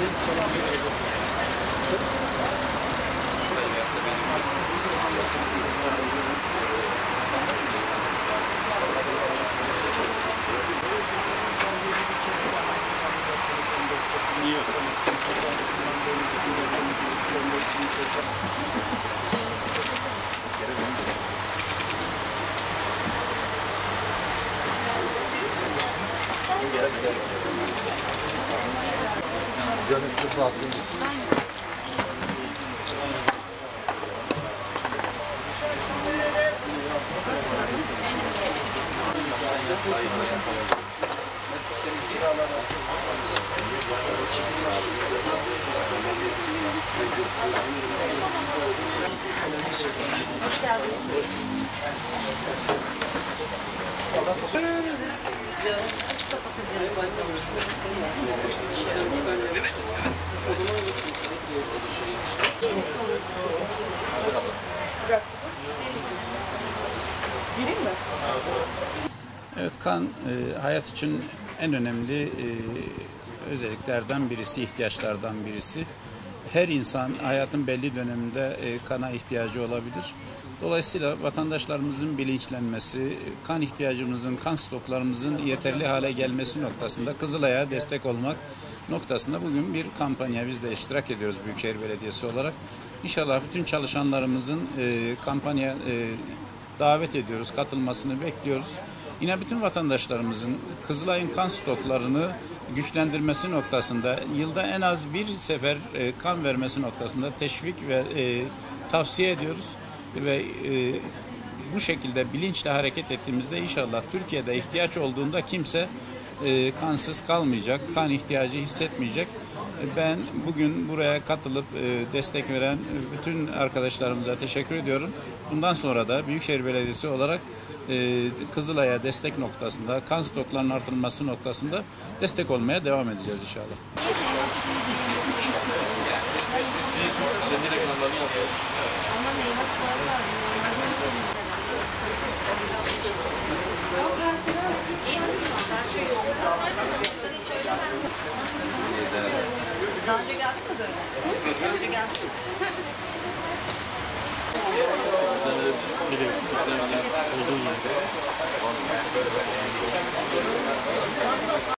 Gönüllü baktığımız. Hoş geldiniz. Evet, kan hayat için en önemli özelliklerden birisi, ihtiyaçlardan birisi. Her insan hayatın belli döneminde kana ihtiyacı olabilir. Dolayısıyla vatandaşlarımızın bilinçlenmesi, kan ihtiyacımızın, kan stoklarımızın yeterli hale gelmesi noktasında Kızılay'a destek olmak noktasında bugün bir kampanya biz de iştirak ediyoruz Büyükşehir Belediyesi olarak. İnşallah bütün çalışanlarımızın kampanya davet ediyoruz, katılmasını bekliyoruz. Yine bütün vatandaşlarımızın Kızılay'ın kan stoklarını güçlendirmesi noktasında yılda en az bir sefer kan vermesi noktasında teşvik ve tavsiye ediyoruz. Ve bu şekilde bilinçle hareket ettiğimizde inşallah Türkiye'de ihtiyaç olduğunda kimse kansız kalmayacak, kan ihtiyacı hissetmeyecek. Ben bugün buraya katılıp destek veren bütün arkadaşlarımıza teşekkür ediyorum. Bundan sonra da Büyükşehir Belediyesi olarak Kızılay'a destek noktasında, kan stoklarının artırılması noktasında destek olmaya devam edeceğiz inşallah. Daha önce geldik mi böyle? Daha önce geldik mi? Olduğu yerde.